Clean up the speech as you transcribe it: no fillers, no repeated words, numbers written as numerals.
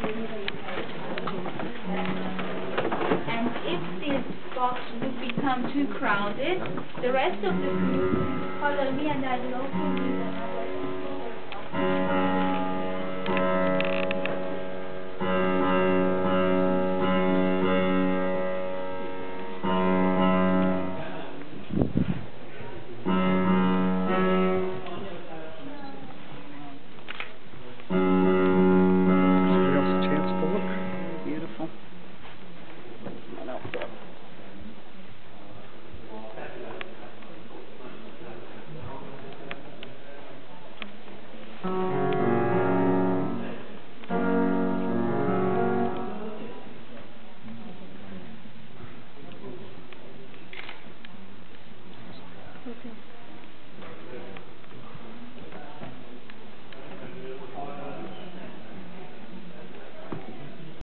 And if this box would become too crowded, the rest of the group follow me and I will open another.